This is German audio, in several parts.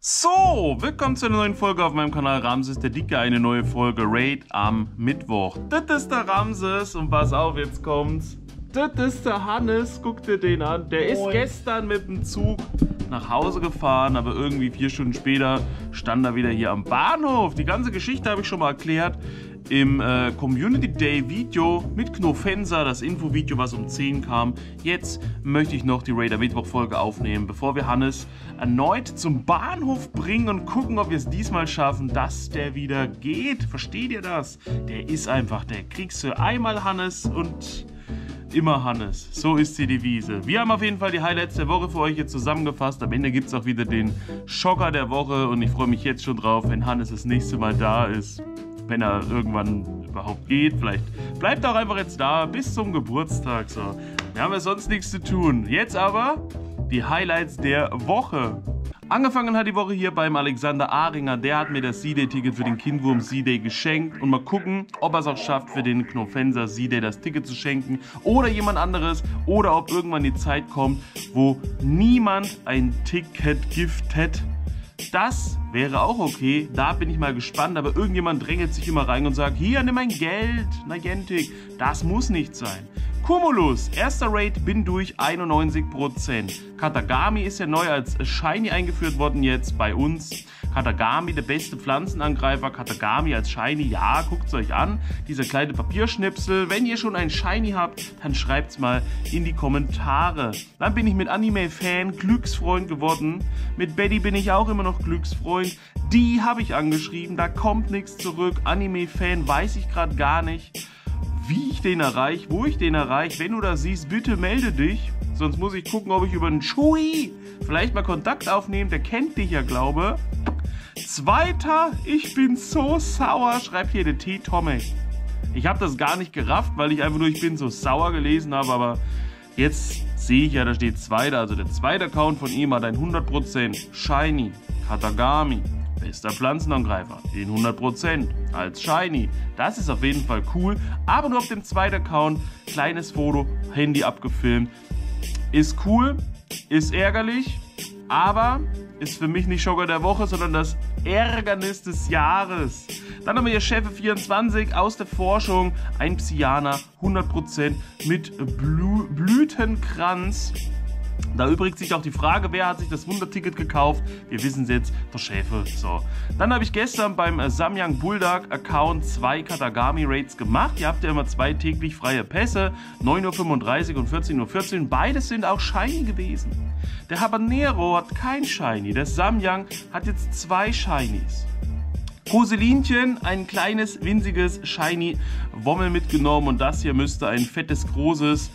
So, willkommen zu einer neuen Folge auf meinem Kanal Ramses der Dicke, eine neue Folge Raid am Mittwoch. Das ist der Ramses und pass auf, jetzt kommt's. Das ist der Hannes, guck dir den an. Der ist gestern mit dem Zug nach Hause gefahren, aber irgendwie 4 Stunden später stand er wieder hier am Bahnhof. Die ganze Geschichte habe ich schon mal erklärt im Community Day Video mit Knofenser, das Infovideo, was um 10 kam. Jetzt möchte ich noch die Raider Mittwoch Folge aufnehmen, bevor wir Hannes erneut zum Bahnhof bringen und gucken, ob wir es diesmal schaffen, dass der wieder geht. Versteht ihr das? Der ist einfach, der kriegst du einmal Hannes und immer Hannes. So ist die Devise. Wir haben auf jeden Fall die Highlights der Woche für euch hier zusammengefasst. Am Ende gibt es auch wieder den Schocker der Woche und ich freue mich jetzt schon drauf, wenn Hannes das nächste Mal da ist. Wenn er irgendwann überhaupt geht. Vielleicht bleibt er auch einfach jetzt da bis zum Geburtstag. So. Wir haben ja sonst nichts zu tun. Jetzt aber die Highlights der Woche. Angefangen hat die Woche hier beim Alexander Ahringer. Der hat mir das C-Day-Ticket für den Kindwurm C-Day geschenkt. Und mal gucken, ob er es auch schafft, für den Knofenser C-Day das Ticket zu schenken. Oder jemand anderes. Oder ob irgendwann die Zeit kommt, wo niemand ein Ticket giftet. Das wäre auch okay, da bin ich mal gespannt, aber irgendjemand drängelt sich immer rein und sagt, hier, nimm mein Geld, Niantic, das muss nicht sein. Cumulus, erster Raid, bin durch, 91%. Katagami ist ja neu als Shiny eingeführt worden jetzt bei uns. Katagami, der beste Pflanzenangreifer, Katagami als Shiny, ja, guckt es euch an. Dieser kleine Papierschnipsel, wenn ihr schon ein Shiny habt, dann schreibt es mal in die Kommentare. Dann bin ich mit Anime-Fan Glücksfreund geworden. Mit Betty bin ich auch immer noch Glücksfreund. Die habe ich angeschrieben, da kommt nichts zurück. Anime-Fan weiß ich gerade gar nicht, wie ich den erreiche, wo ich den erreiche. Wenn du das siehst, bitte melde dich. Sonst muss ich gucken, ob ich über einen Chui vielleicht mal Kontakt aufnehme. Der kennt dich ja, glaube ich. Zweiter, ich bin so sauer, schreibt hier der T-Tomek. Ich habe das gar nicht gerafft, weil ich einfach nur ich bin so sauer gelesen habe, aber jetzt sehe ich ja, da steht Zweiter. Also der zweite Account von ihm hat ein 100% Shiny Katagami. Bester Pflanzenangreifer, den 100% als Shiny. Das ist auf jeden Fall cool, aber nur auf dem zweiten Account. Kleines Foto, Handy abgefilmt. Ist cool, ist ärgerlich, aber ist für mich nicht Schocker der Woche, sondern das Ärgernis des Jahres. Dann haben wir hier Chefe24 aus der Forschung, ein Psyana, 100% mit Blütenkranz. Da übrigens sich auch die Frage, wer hat sich das Wunderticket gekauft? Wir wissen es jetzt, der Schäfer. So. Dann habe ich gestern beim Samyang Bulldog Account 2 Katagami Raids gemacht. Ihr habt ja immer 2 täglich freie Pässe, 9:35 Uhr und 14:14 Uhr. Beides sind auch Shiny gewesen. Der Habanero hat kein Shiny. Der Samyang hat jetzt 2 Shinies. Koselinchen, ein kleines, winziges Shiny Wommel mitgenommen. Und das hier müsste ein fettes, großes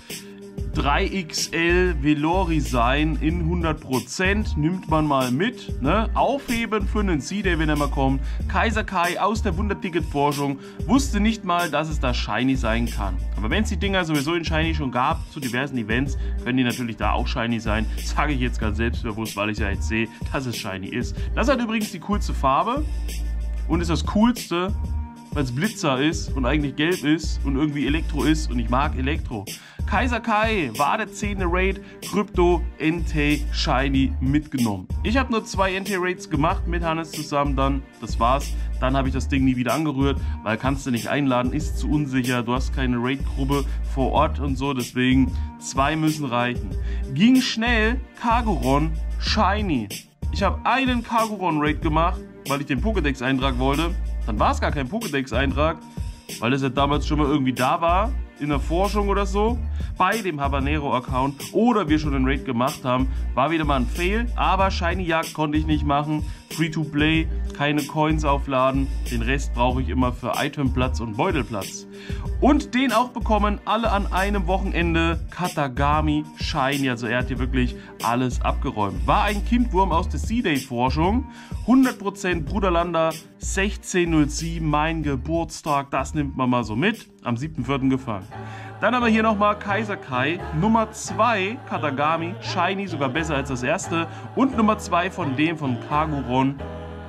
3XL Velori sein in 100%, nimmt man mal mit, ne? Aufheben für einen C-Day, wenn er mal kommt. Kaiser Kai aus der Wunderticket-Forschung wusste nicht mal, dass es da Shiny sein kann. Aber wenn es die Dinger sowieso in Shiny schon gab, zu diversen Events, können die natürlich da auch Shiny sein. Sage ich jetzt ganz selbstbewusst, weil ich ja jetzt sehe, dass es Shiny ist. Das hat übrigens die coolste Farbe und ist das coolste, weil es Blitzer ist und eigentlich gelb ist und irgendwie Elektro ist und ich mag Elektro. Kaiser Kai war der 10. Raid, Krypto, NT, Shiny mitgenommen. Ich habe nur 2 NT-Raids gemacht mit Hannes zusammen dann, das war's. Dann habe ich das Ding nie wieder angerührt, weil kannst du nicht einladen, ist zu unsicher, du hast keine Raid-Gruppe vor Ort und so, deswegen 2 müssen reichen. Ging schnell, Kagoron, Shiny. Ich habe einen Kagoron-Raid gemacht, weil ich den Pokédex-Eintrag wollte. Dann war es gar kein Pokédex-Eintrag, weil das ja damals schon mal irgendwie da war, in der Forschung oder so, bei dem Habanero-Account oder wir schon einen Raid gemacht haben, war wieder mal ein Fail, aber Shiny-Jagd konnte ich nicht machen, Free-to-Play, keine Coins aufladen, den Rest brauche ich immer für Itemplatz und Beutelplatz. Und den auch bekommen alle an einem Wochenende, Katagami Shiny, also er hat hier wirklich alles abgeräumt. War ein Kindwurm aus der C-Day-Forschung, 100% Bruderlander, 1607, mein Geburtstag, das nimmt man mal so mit, am 7.4. gefangen. Dann haben wir hier nochmal Kaiser Kai, Nummer 2 Katagami, Shiny, sogar besser als das erste. Und Nummer 2 von dem von Kagoron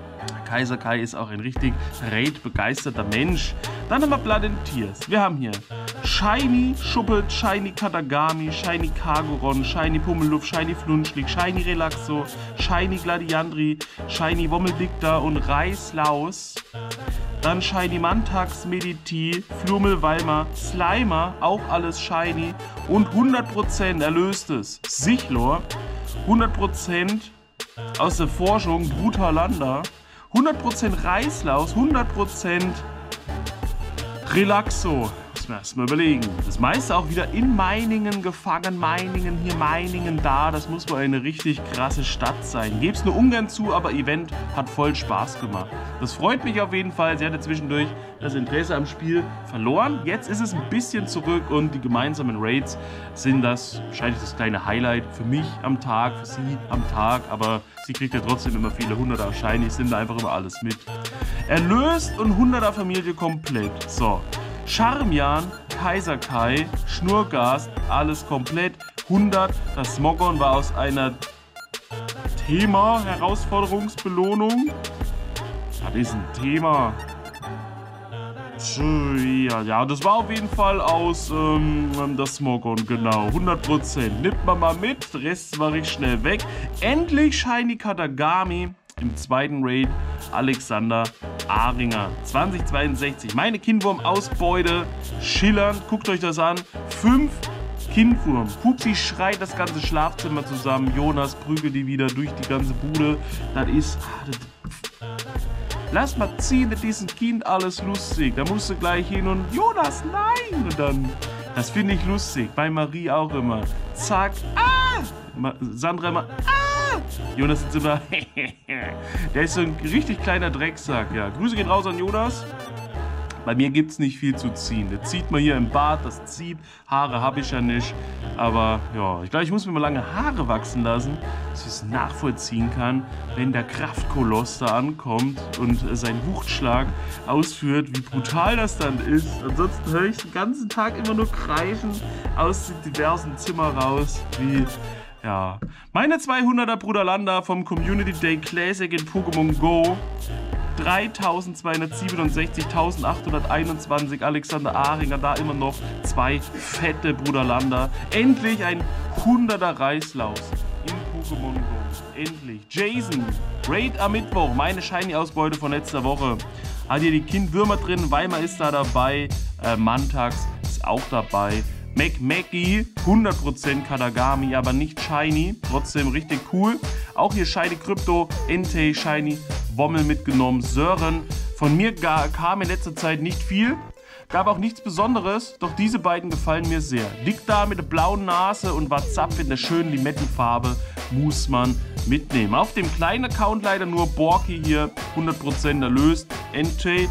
Kaiser Kai ist auch ein richtig Raid-begeisterter Mensch. Dann haben wir Blood and Tears. Wir haben hier Shiny Schuppet, Shiny Katagami, Shiny Kagoron, Shiny Pummeluff, Shiny Flunschlig, Shiny Relaxo, Shiny Gladiandri, Shiny Wommeldicta und Reislaus. Dann Shiny Mantax, Mediti, Flumel, Walmer, Slimer, auch alles Shiny. Und 100% erlöstes Sichlor, 100% aus der Forschung Brutalanda, 100% Reislaus, 100% Relaxo. Muss man erstmal überlegen. Das meiste auch wieder in Meiningen gefangen. Meiningen hier, Meiningen da. Das muss wohl eine richtig krasse Stadt sein. Geb's nur ungern zu, aber Event hat voll Spaß gemacht. Das freut mich auf jeden Fall. Sie hatte zwischendurch das Interesse am Spiel verloren. Jetzt ist es ein bisschen zurück und die gemeinsamen Raids sind das wahrscheinlich das kleine Highlight für mich am Tag, für sie am Tag. Aber sie kriegt ja trotzdem immer viele 100er Shinies, sind da einfach immer alles mit. Erlöst und 100er Familie komplett. So. Charmian, Kaiser Kai, Schnurgast, alles komplett. 100. Das Smogon war aus einer Thema-Herausforderungsbelohnung. Das ist ein Thema. Ja, das war auf jeden Fall aus das Smogon, genau. 100%. Nimmt man mal mit, der Rest war ich schnell weg. Endlich Shiny Katagami. Im zweiten Raid Alexander Ahringer. 2062. Meine Kindwurm-Ausbeute. Schillernd. Guckt euch das an. 5 Kindwurm. Pupsi schreit das ganze Schlafzimmer zusammen. Jonas prügelt die wieder durch die ganze Bude. Das ist... Lass mal ziehen mit diesem Kind alles lustig. Da musst du gleich hin und Jonas, nein! Und dann... Das finde ich lustig. Bei Marie auch immer. Zack. Ah! Sandra immer... Ah! Jonas ist immer, der ist so ein richtig kleiner Drecksack, ja. Grüße gehen raus an Jonas. Bei mir gibt es nicht viel zu ziehen. Der zieht mal hier im Bart, das zieht. Haare habe ich ja nicht. Aber ja, ich glaube, ich muss mir mal lange Haare wachsen lassen, dass ich es nachvollziehen kann, wenn der Kraftkoloss da ankommt und seinen Wuchtschlag ausführt, wie brutal das dann ist. Ansonsten höre ich den ganzen Tag immer nur kreischen aus den diversen Zimmern raus, wie... Ja, meine 200er Bruderlanda vom Community Day Classic in Pokémon Go. 3267.821 Alexander Ahringer, da immer noch 2 fette Bruderlanda. Endlich ein 100er Reislaus in Pokémon Go. Endlich. Jason, Raid am Mittwoch, meine Shiny-Ausbeute von letzter Woche. Hat hier die Kindwürmer drin, Weimar ist da dabei, Mantax ist auch dabei. Mackie, 100% Katagami, aber nicht Shiny, trotzdem richtig cool. Auch hier Shiny Krypto, Entei, Shiny Wommel mitgenommen, Sören. Von mir kam in letzter Zeit nicht viel, gab auch nichts Besonderes, doch diese beiden gefallen mir sehr. Dick da mit der blauen Nase und WhatsApp in der schönen Limettenfarbe muss man mitnehmen. Auf dem kleinen Account leider nur Borki hier, 100% erlöst. Entei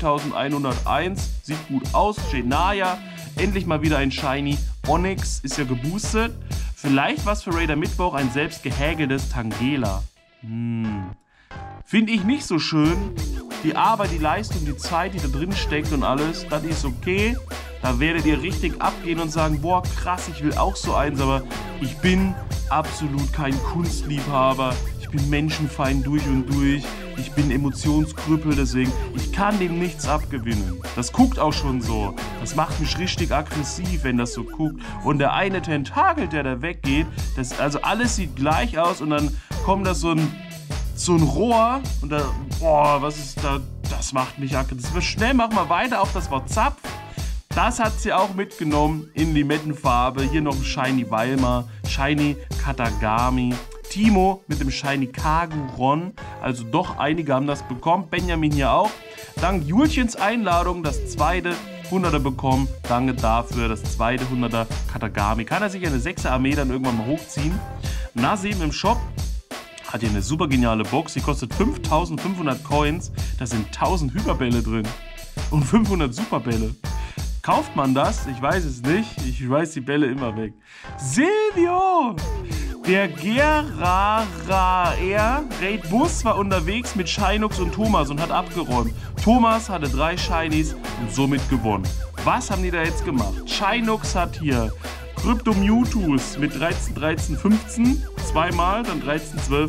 3101, sieht gut aus. Genaya, endlich mal wieder ein Shiny. Onyx ist ja geboostet. Vielleicht was für Raider Mittwoch, ein selbst gehäkeltes Tangela. Finde ich nicht so schön. Die Arbeit, die Leistung, die Zeit, die da drin steckt und alles, das ist okay. Da werdet ihr richtig abgehen und sagen, boah krass, ich will auch so eins, aber ich bin absolut kein Kunstliebhaber. Ich bin Menschenfeind durch und durch. Ich bin Emotionskrüppel, deswegen, ich kann dem nichts abgewinnen. Das guckt auch schon so. Das macht mich richtig aggressiv, wenn das so guckt. Und der eine Tentakel, der da weggeht, also alles sieht gleich aus und dann kommt da so ein Rohr und da, boah, was ist da, das macht mich aggressiv. Schnell, mach mal weiter auf das Wort Zapf. Das hat sie auch mitgenommen in Limettenfarbe. Hier noch ein Shiny Walmer, Shiny Katagami. Timo mit dem Shiny Kaguron, also doch einige haben das bekommen, Benjamin hier auch. Dank Julchens Einladung das zweite 100er bekommen, danke dafür, das zweite 100er Katagami. Kann er sich eine 6er Armee dann irgendwann mal hochziehen. Nasim im Shop hat hier eine super geniale Box, die kostet 5500 Coins, da sind 1000 Hyperbälle drin und 500 Superbälle. Kauft man das? Ich weiß es nicht, ich weiß die Bälle immer weg. Silvio! Der Gerara Raid Bus war unterwegs mit Shinux und Thomas und hat abgeräumt. Thomas hatte 3 Shinies und somit gewonnen. Was haben die da jetzt gemacht? Shinux hat hier Crypto Mewtwo's mit 13, 13, 15 zweimal, dann 13, 12,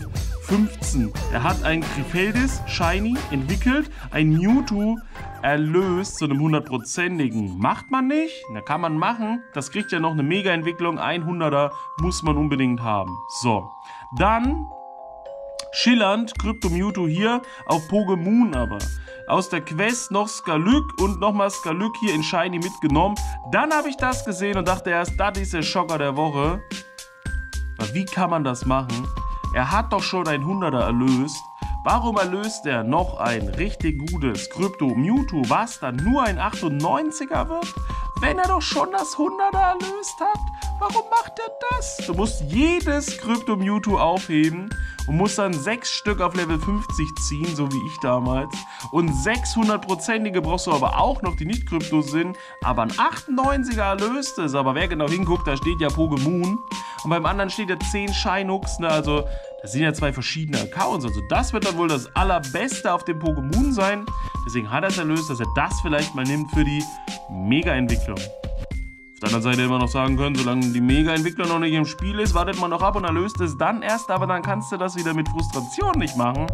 15. Er hat ein Griffeldis Shiny entwickelt, ein Mewtwo erlöst zu einem 100%igen. Macht man nicht? Na, kann man machen. Das kriegt ja noch eine Mega-Entwicklung. 100er muss man unbedingt haben. So, dann schillernd Krypto Mewtwo hier auf Pokémon aber. Aus der Quest noch Skalyk und nochmal Skalyk hier in Shiny mitgenommen. Dann habe ich das gesehen und dachte erst, das ist der Schocker der Woche. Aber wie kann man das machen? Er hat doch schon ein 100er erlöst. Warum erlöst er noch ein richtig gutes Krypto Mewtwo, was dann nur ein 98er wird? Wenn er doch schon das 100er erlöst hat, warum macht er das? Du musst jedes Krypto Mewtwo aufheben und musst dann 6 Stück auf Level 50 ziehen, so wie ich damals. Und 600%ige brauchst du aber auch noch, die nicht Krypto sind. Aber ein 98er erlöst es. Aber wer genau hinguckt, da steht ja Pokémon. Und beim anderen steht ja 10 Shinux, ne? Also das sind ja 2 verschiedene Accounts. Also das wird dann wohl das allerbeste auf dem Pokémon sein. Deswegen hat er es erlöst, dass er das vielleicht mal nimmt für die Mega-Entwicklung. Auf der anderen Seite immer noch sagen können, solange die Mega-Entwicklung noch nicht im Spiel ist, wartet man noch ab und erlöst es dann erst. Aber dann kannst du das wieder mit Frustration nicht machen.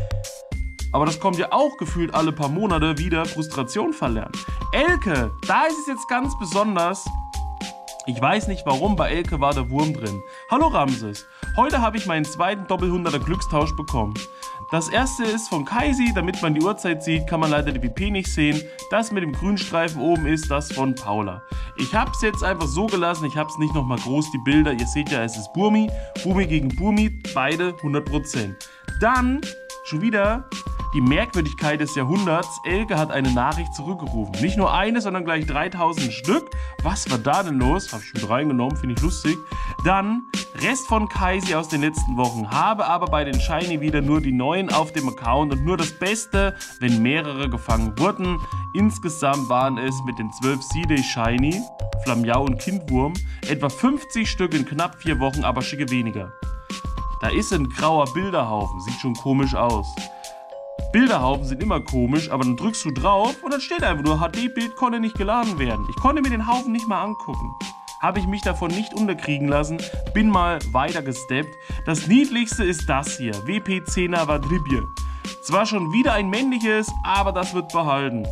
Aber das kommt ja auch gefühlt alle paar Monate wieder Frustration verlernen. Elke, da ist es jetzt ganz besonders. Ich weiß nicht warum, bei Elke war der Wurm drin. Hallo Ramses, heute habe ich meinen zweiten Doppel-100er Glückstausch bekommen. Das erste ist von Kaisi, damit man die Uhrzeit sieht, kann man leider die WP nicht sehen. Das mit dem grünen Streifen oben ist das von Paula. Ich habe es jetzt einfach so gelassen, ich habe es nicht nochmal groß, die Bilder. Ihr seht ja, es ist Burmi, Burmi gegen Burmi, beide 100%. Dann schon wieder die Merkwürdigkeit des Jahrhunderts. Elke hat eine Nachricht zurückgerufen. Nicht nur eine, sondern gleich 3000 Stück. Was war da denn los? Habe ich mit reingenommen, finde ich lustig. Dann Rest von Kaisi aus den letzten Wochen. Habe aber bei den Shiny wieder nur die neuen auf dem Account und nur das Beste, wenn mehrere gefangen wurden. Insgesamt waren es mit den 12 C-Day Shiny, Flammiau und Kindwurm etwa 50 Stück in knapp 4 Wochen, aber schicke weniger. Da ist ein grauer Bilderhaufen. Sieht schon komisch aus. Bilderhaufen sind immer komisch, aber dann drückst du drauf und dann steht einfach nur, HD-Bild konnte nicht geladen werden. Ich konnte mir den Haufen nicht mal angucken. Habe ich mich davon nicht unterkriegen lassen, bin mal weiter gesteppt. Das niedlichste ist das hier, WP10er Vadribje. Zwar schon wieder ein männliches, aber das wird behalten.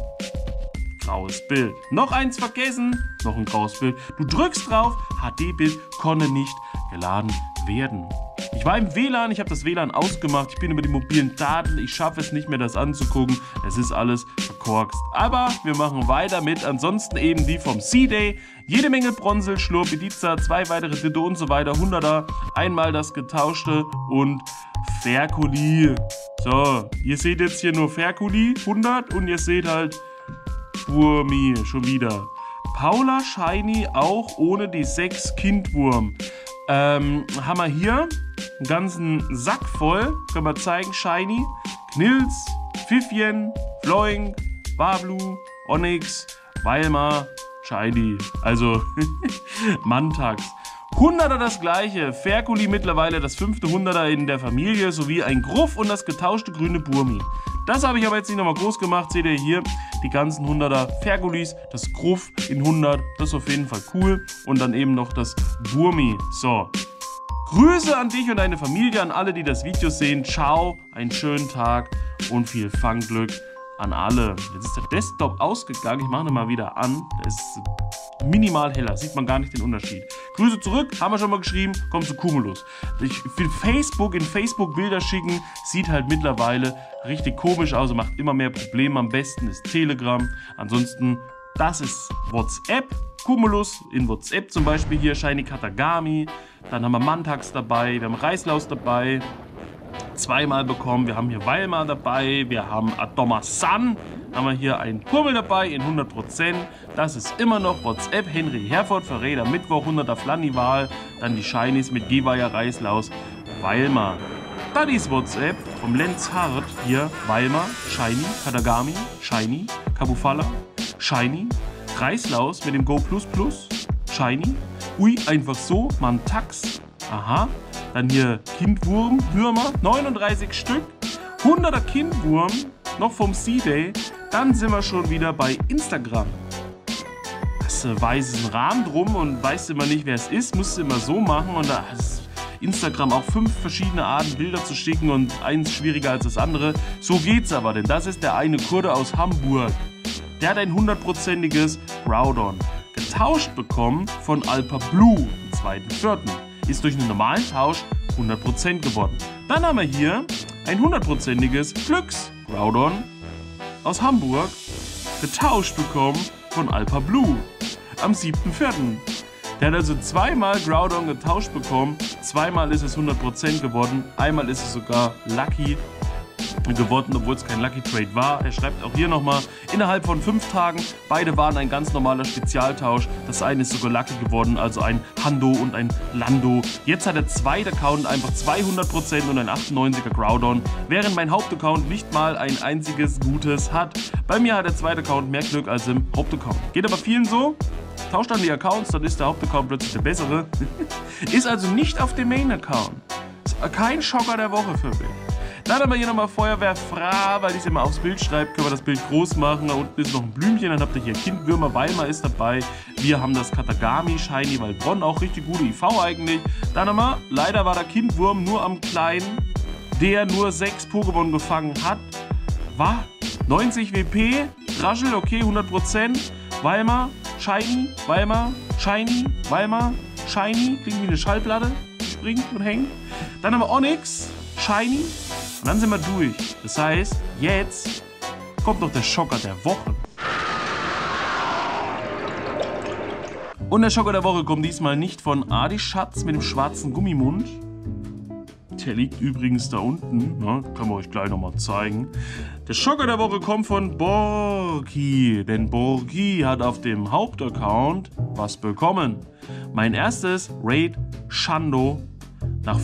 Graues Bild. Noch eins vergessen, noch ein graues Bild. Du drückst drauf, HD-Bild konnte nicht geladen werden. Ich war im WLAN, ich habe das WLAN ausgemacht, ich bin über die mobilen Daten, ich schaffe es nicht mehr, das anzugucken. Es ist alles verkorkst. Aber wir machen weiter mit, ansonsten eben die vom C-Day. Jede Menge Bronzel, Schlurp, Ediza, 2 weitere Ditto und so weiter, 100er, einmal das getauschte und Ferkuli. So, ihr seht jetzt hier nur Ferkuli, 100 und ihr seht halt Burmi, schon wieder. Paula Shiny auch ohne die 6 Kindwurm. Haben wir hier einen ganzen Sack voll, können wir zeigen, Shiny, Knils, Pfiffchen, Floing, Wablu, Onyx, Weilmar, Shiny, also Mantax. 100er das gleiche, Ferkuli mittlerweile das 5. 100er in der Familie, sowie ein Gruff und das getauschte grüne Burmi. Das habe ich aber jetzt nicht nochmal groß gemacht, seht ihr hier, die ganzen 100er Ferkulis, das Gruff in 100, das ist auf jeden Fall cool. Und dann eben noch das Burmi. So, Grüße an dich und deine Familie, an alle, die das Video sehen. Ciao, einen schönen Tag und viel Fangglück an alle. Jetzt ist der Desktop ausgegangen, ich mache ihn mal wieder an. Der ist minimal heller, sieht man gar nicht den Unterschied. Grüße zurück, haben wir schon mal geschrieben, kommt zu Cumulus. Ich will Facebook in Facebook Bilder schicken, sieht halt mittlerweile richtig komisch aus und macht immer mehr Probleme. Am besten ist Telegram, ansonsten das ist WhatsApp. Cumulus in WhatsApp zum Beispiel hier, Shiny Katagami, dann haben wir Mantax dabei, wir haben Reislaus dabei, 2-mal bekommen, wir haben hier Weilmar dabei, wir haben Adomasan, haben wir hier einen Pummel dabei in 100%, das ist immer noch WhatsApp, Henry Herford, Verräter, Mittwoch, 100er Flanival, dann die Shinies mit Geweiher, Reislaus, Weilmar. Das ist WhatsApp vom Lenz Hart, hier Weilmar, Shiny, Katagami, Shiny, Kabufala, Shiny, Reislaus mit dem Go++, Shiny, ui, einfach so, Mantax, aha, dann hier Kindwurm, Würmer, 39 Stück, 100er Kindwurm, noch vom C-Day, dann sind wir schon wieder bei Instagram. Hast du weißen Rahmen drum und weißt immer nicht, wer es ist, musst du immer so machen und das Instagram auch 5 verschiedene Arten, Bilder zu schicken und eins schwieriger als das andere. So geht's aber, denn das ist der eine Kurde aus Hamburg. Der hat ein 100%iges Groudon getauscht bekommen von Alpa Blue am 2.4. Ist durch einen normalen Tausch 100% geworden. Dann haben wir hier ein 100%iges Glücks Groudon aus Hamburg getauscht bekommen von Alpa Blue am 7.4. Der hat also zweimal Groudon getauscht bekommen, zweimal ist es 100% geworden, einmal ist es sogar Lucky geworden, obwohl es kein Lucky Trade war. Er schreibt auch hier nochmal, innerhalb von 5 Tagen, beide waren ein ganz normaler Spezialtausch. Das eine ist sogar Lucky geworden, also ein Hando und ein Lando. Jetzt hat der zweite Account einfach 200% und ein 98er Groudon, während mein Hauptaccount nicht mal ein einziges Gutes hat. Bei mir hat der zweite Account mehr Glück als im Hauptaccount. Geht aber vielen so. Tauscht dann die Accounts, dann ist der Hauptaccount plötzlich der bessere. Ist also nicht auf dem Main-Account. Kein Schocker der Woche für mich. Dann haben wir hier nochmal Feuerwehrfra, weil ich es immer aufs Bild schreibe, können wir das Bild groß machen. Da unten ist noch ein Blümchen, dann habt ihr hier Kindwürmer, Weimar ist dabei. Wir haben das Katagami, Shiny Waldbronn, auch richtig gute IV eigentlich. Dann haben wir, leider war der Kindwurm nur am Kleinen, der nur 6 Pokémon gefangen hat. War 90 WP, Raschel, okay, 100%. Weimar, Shiny, Weimar, Shiny, Weimar, Shiny, klingt wie eine Schallplatte, die springt und hängt. Dann haben wir Onyx, Shiny. Und dann sind wir durch. Das heißt, jetzt kommt noch der Schocker der Woche. Und der Schocker der Woche kommt diesmal nicht von Adi Schatz mit dem schwarzen Gummimund. Der liegt übrigens da unten. Ne? Können wir euch gleich nochmal zeigen. Der Schocker der Woche kommt von Borki. Denn Borki hat auf dem Hauptaccount was bekommen. Mein erstes Raid Shando. Nach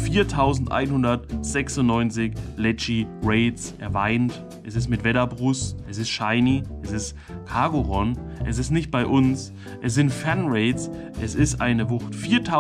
4196 Leggy Raids. Er weint. Es ist mit Wetterbrust. Es ist Shiny. Es ist Cargoron. Es ist nicht bei uns. Es sind Fan-Raids. Es ist eine Wucht.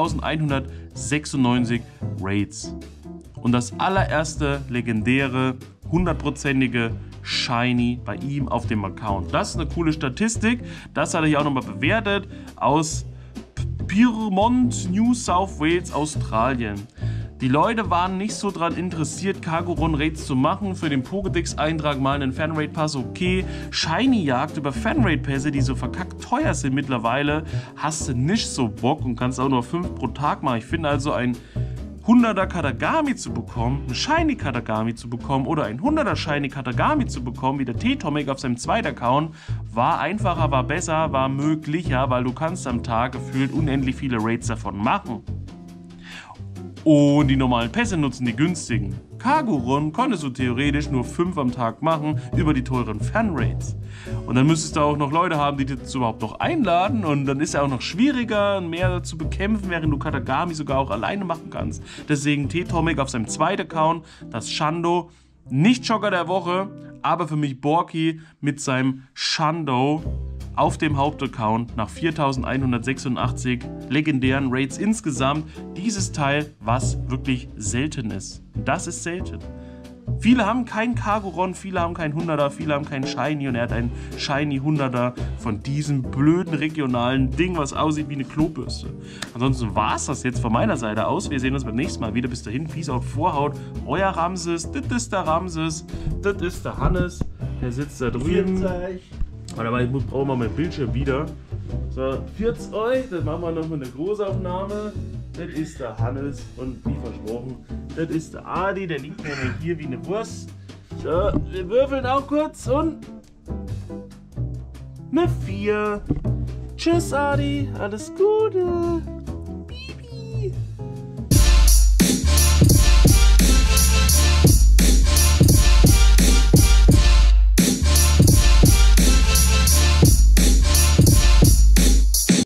4196 Raids. Und das allererste legendäre 100%ige Shiny bei ihm auf dem Account. Das ist eine coole Statistik. Das hat er hier auch nochmal bewertet aus Pyrmont, New South Wales, Australien. Die Leute waren nicht so daran interessiert, Cargoron-Raids zu machen. Für den Pokédex-Eintrag mal einen Fan-Raid-Pass, okay. Shiny-Jagd über Fan-Raid-Pässe, die so verkackt teuer sind mittlerweile, hast du nicht so Bock und kannst auch nur 5 pro Tag machen. Ich finde also ein 100er Katagami zu bekommen, ein Shiny Katagami zu bekommen oder ein 100er Shiny Katagami zu bekommen, wie der T-Tomic auf seinem zweiten Account, war einfacher, war besser, war möglicher, weil du kannst am Tag gefühlt unendlich viele Raids davon machen. Und die normalen Pässe nutzen die günstigen. Cargoron konntest du theoretisch nur 5 am Tag machen über die teuren Fan-Raids. Und dann müsstest du auch noch Leute haben, die dich dazu überhaupt noch einladen. Und dann ist es auch noch schwieriger, mehr zu bekämpfen, während du Katagami sogar auch alleine machen kannst. Deswegen T-Tomic auf seinem zweiten Account, das Shando. Nicht Schocker der Woche, aber für mich Borki mit seinem Shando auf dem Hauptaccount nach 4186 legendären Raids insgesamt. Dieses Teil, was wirklich selten ist. Und das ist selten. Viele haben keinen Cargoron, viele haben keinen 100er, viele haben keinen Shiny und er hat einen Shiny 100er von diesem blöden regionalen Ding, was aussieht wie eine Klobürste. Ansonsten war es das jetzt von meiner Seite aus. Wir sehen uns beim nächsten Mal wieder. Bis dahin, Peace out, Vorhaut. Euer Ramses, das ist der Ramses, das ist der Hannes, der sitzt da drüben. Warte mal, ich brauche mal mein Bildschirm wieder. So, 40 euch, das machen wir noch mal eine Großaufnahme. Das ist der Hannes und wie versprochen, das ist der Adi, der liegt nämlich hier wie eine Wurst. So, wir würfeln auch kurz und eine 4. Tschüss Adi, alles Gute.